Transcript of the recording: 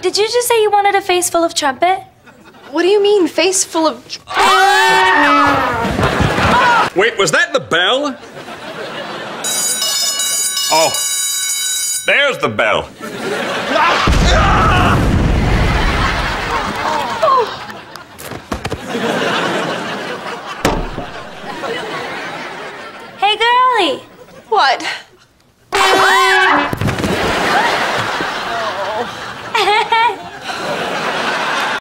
did you just say you wanted a face full of trumpet? What do you mean, face full of... Wait, was that the bell? Oh, there's the bell. Hey, girlie. What?